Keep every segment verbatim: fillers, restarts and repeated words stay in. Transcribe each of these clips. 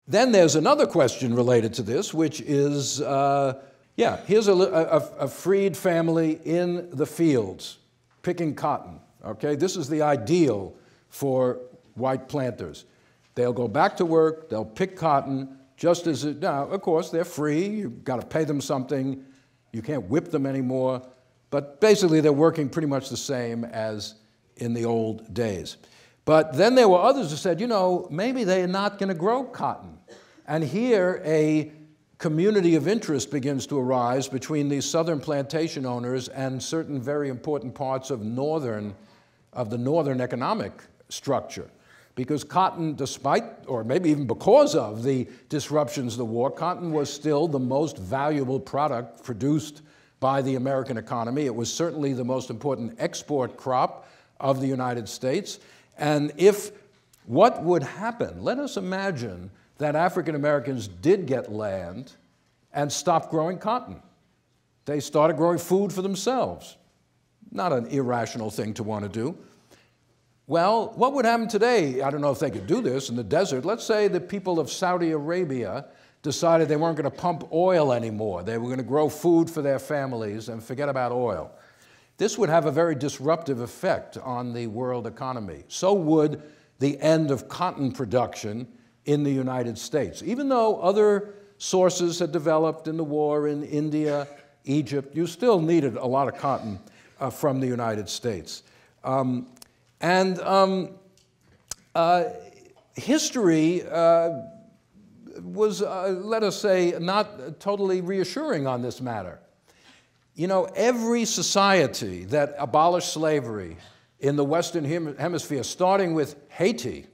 Then there's another question related to this, which is, uh, yeah, here's a, a, a freed family in the fields picking cotton, okay? This is the ideal for white planters. They'll go back to work, they'll pick cotton, just as it, now, of course, they're free, you've got to pay them something, you can't whip them anymore, but basically they're working pretty much the same as in the old days. But then there were others who said, you know, maybe they're not going to grow cotton. And here a community of interest begins to arise between these southern plantation owners and certain very important parts of northern, of the northern economic structure. Because cotton, despite, or maybe even because of the disruptions of the war, cotton was still the most valuable product produced by the American economy. It was certainly the most important export crop of the United States. And if, what would happen? Let us imagine that African Americans did get land and stopped growing cotton. They started growing food for themselves. Not an irrational thing to want to do. Well, what would happen today? I don't know if they could do this in the desert. Let's say the people of Saudi Arabia decided they weren't going to pump oil anymore. They were going to grow food for their families and forget about oil. This would have a very disruptive effect on the world economy. So would the end of cotton production in the United States. Even though other sources had developed in the war in India, Egypt, you still needed a lot of cotton uh, from the United States. Um, and um, uh, history uh, was, uh, let us say, not totally reassuring on this matter. You know, every society that abolished slavery in the Western Hemisphere, starting with Haiti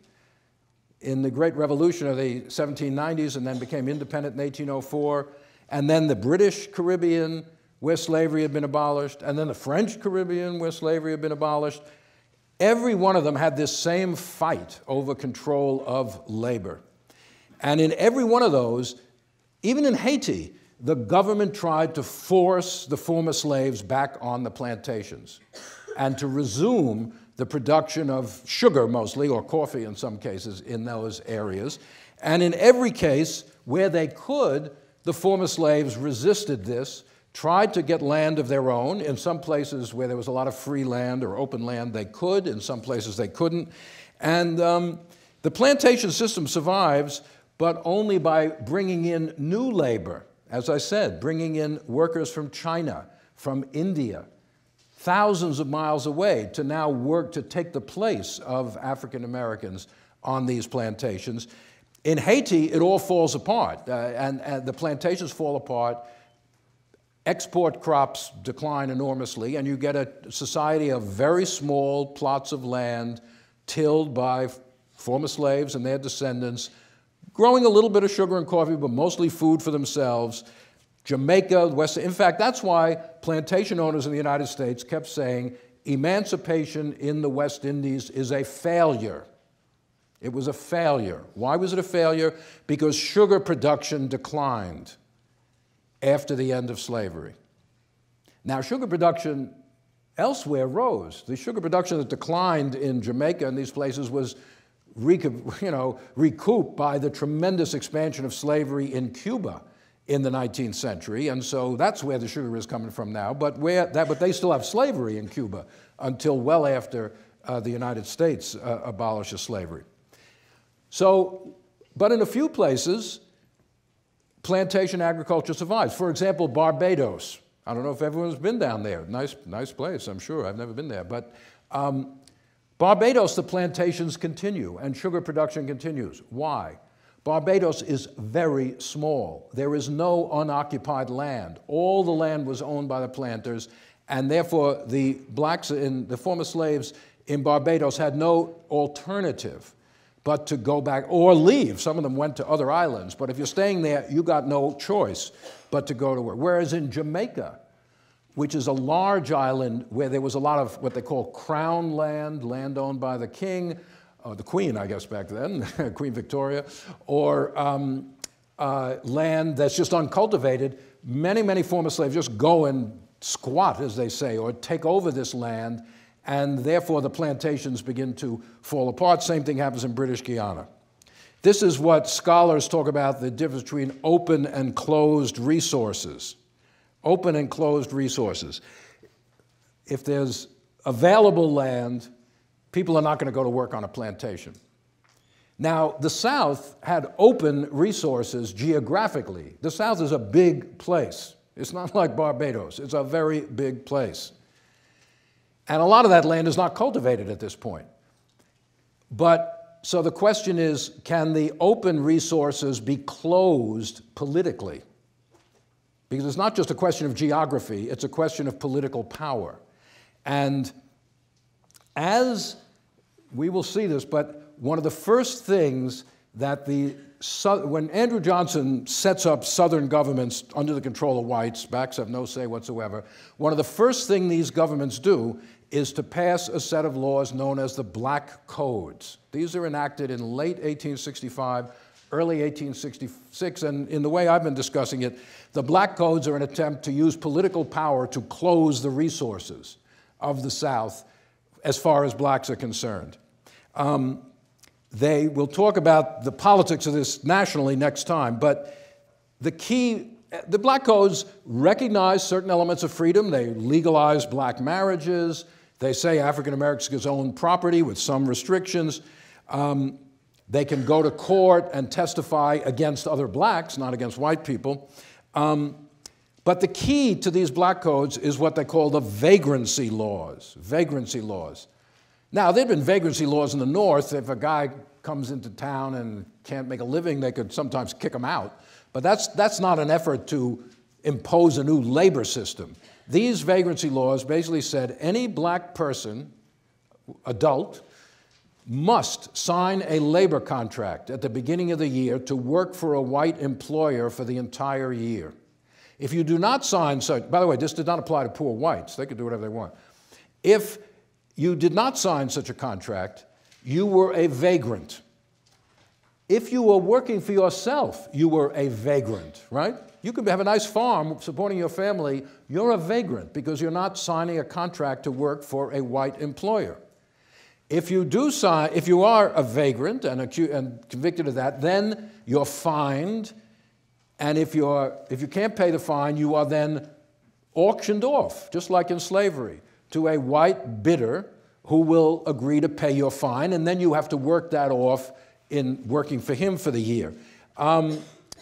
in the Great Revolution of the seventeen nineties and then became independent in eighteen oh four, and then the British Caribbean, where slavery had been abolished, and then the French Caribbean, where slavery had been abolished, every one of them had this same fight over control of labor. And in every one of those, even in Haiti, the government tried to force the former slaves back on the plantations and to resume the production of sugar mostly, or coffee in some cases, in those areas. And in every case where they could, the former slaves resisted this, tried to get land of their own. In some places where there was a lot of free land or open land, they could. In some places they couldn't. And um, the plantation system survives, but only by bringing in new labor. As I said, bringing in workers from China, from India, thousands of miles away to now work to take the place of African Americans on these plantations. In Haiti, it all falls apart, uh, and, and the plantations fall apart. Export crops decline enormously, and you get a society of very small plots of land tilled by former slaves and their descendants, growing a little bit of sugar and coffee, but mostly food for themselves. Jamaica, West, in fact, that's why plantation owners in the United States kept saying emancipation in the West Indies is a failure. It was a failure. Why was it a failure? Because sugar production declined after the end of slavery. Now, sugar production elsewhere rose. The sugar production that declined in Jamaica and these places was you know, recouped by the tremendous expansion of slavery in Cuba in the nineteenth century, and so that's where the sugar is coming from now. But where that, but they still have slavery in Cuba until well after uh, the United States uh, abolishes slavery. So, but in a few places, plantation agriculture survives. For example, Barbados. I don't know if everyone's been down there. Nice, nice place, I'm sure. I've never been there, but. Um, Barbados, the plantations continue and sugar production continues. Why? Barbados is very small. There is no unoccupied land. All the land was owned by the planters, and therefore the blacks, in, the former slaves in Barbados had no alternative but to go back or leave. Some of them went to other islands, but if you're staying there, you got no choice but to go to work. Whereas in Jamaica, which is a large island where there was a lot of what they call crown land, land owned by the king, or the queen, I guess, back then, Queen Victoria, or um, uh, land that's just uncultivated. Many, many former slaves just go and squat, as they say, or take over this land, and therefore the plantations begin to fall apart. Same thing happens in British Guiana. This is what scholars talk about, the difference between open and closed resources. Open and closed resources. If there's available land, people are not going to go to work on a plantation. Now, the South had open resources geographically. The South is a big place. It's not like Barbados. It's a very big place. And a lot of that land is not cultivated at this point. But, so the question is, can the open resources be closed politically? Because it's not just a question of geography, it's a question of political power. And as we will see this, but one of the first things that the, when Andrew Johnson sets up Southern governments under the control of whites, blacks have no say whatsoever, one of the first things these governments do is to pass a set of laws known as the Black Codes. These are enacted in late eighteen sixty-five, early eighteen sixty-six, and in the way I've been discussing it, the Black Codes are an attempt to use political power to close the resources of the South as far as blacks are concerned. Um, they will talk about the politics of this nationally next time, but the key, the Black Codes recognize certain elements of freedom. They legalize black marriages. They say African Americans own property with some restrictions. Um, they can go to court and testify against other blacks, not against white people. Um, But the key to these Black Codes is what they call the vagrancy laws, vagrancy laws. Now, there have been vagrancy laws in the North. If a guy comes into town and can't make a living, they could sometimes kick him out. But that's, that's not an effort to impose a new labor system. These vagrancy laws basically said any black person, adult, must sign a labor contract at the beginning of the year to work for a white employer for the entire year. If you do not sign such, by the way, this did not apply to poor whites. They could do whatever they want. If you did not sign such a contract, you were a vagrant. If you were working for yourself, you were a vagrant, right? You could have a nice farm supporting your family. You're a vagrant because you're not signing a contract to work for a white employer. If you do sign, if you are a vagrant and, acu- and convicted of that, then you're fined. And if, you're, if you can't pay the fine, you are then auctioned off, just like in slavery, to a white bidder who will agree to pay your fine, and then you have to work that off in working for him for the year. Um,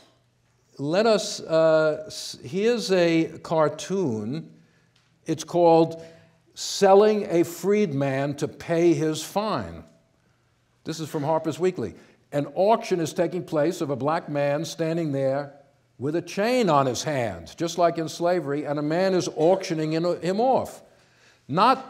let us, uh, here's a cartoon. It's called Selling a Freedman to Pay His Fine. This is from Harper's Weekly. An auction is taking place of a black man standing there with a chain on his hand, just like in slavery, and a man is auctioning him off. Not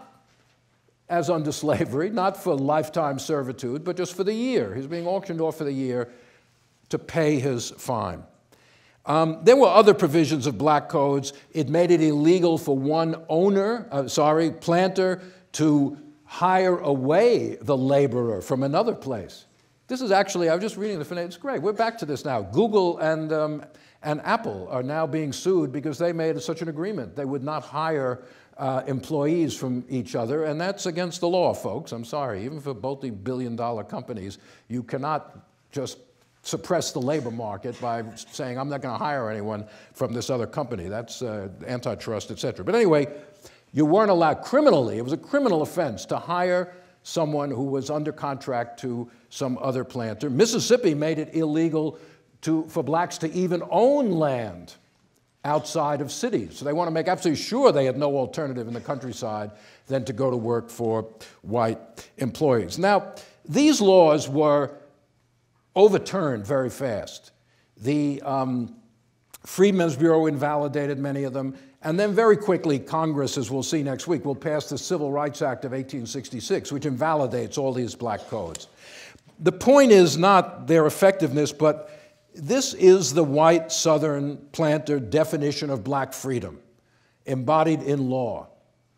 as under slavery, not for lifetime servitude, but just for the year. He's being auctioned off for the year to pay his fine. Um, there were other provisions of Black Codes. It made it illegal for one owner, uh, sorry, planter, to hire away the laborer from another place. This is actually, I was just reading the finance, it's great. We're back to this now. Google and, um, and Apple are now being sued because they made such an agreement. They would not hire uh, employees from each other, and that's against the law, folks. I'm sorry. Even for multi-billion dollar companies, you cannot just suppress the labor market by saying, I'm not going to hire anyone from this other company. That's uh, antitrust, et cetera. But anyway, you weren't allowed criminally. It was a criminal offense to hire someone who was under contract to some other planter. Mississippi made it illegal to, for blacks to even own land outside of cities. So they want to make absolutely sure they had no alternative in the countryside than to go to work for white employees. Now, these laws were overturned very fast. The um, Freedmen's Bureau invalidated many of them, and then very quickly, Congress, as we'll see next week, will pass the Civil Rights Act of eighteen sixty-six, which invalidates all these black codes. The point is not their effectiveness, but this is the white Southern planter definition of black freedom, embodied in law.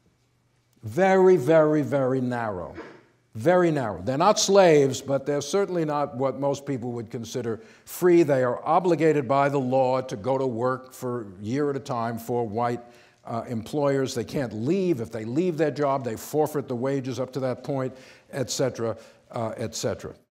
Very, very, very narrow. Very narrow. They're not slaves, but they're certainly not what most people would consider free. They are obligated by the law to go to work for a year at a time for white uh, employers. They can't leave. If they leave their job, they forfeit the wages up to that point, et cetera, uh, et cetera.